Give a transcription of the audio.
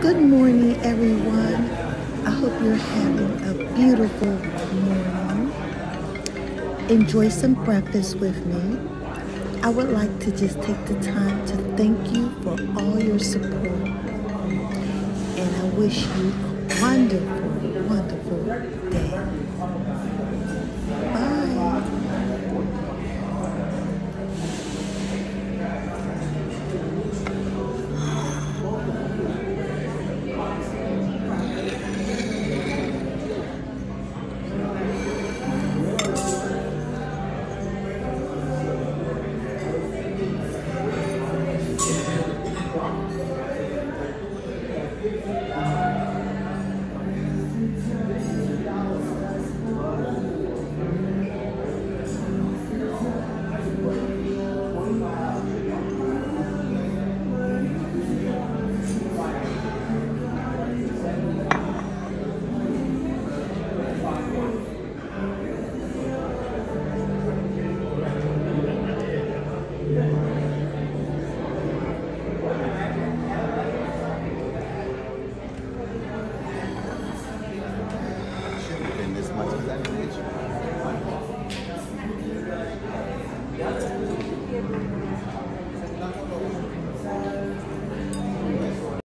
Good morning, everyone. I hope you're having a beautiful morning. Enjoy some breakfast with me. I would like to just take the time to thank you for all your support. And I wish you a wonderful, wonderful day. Bye.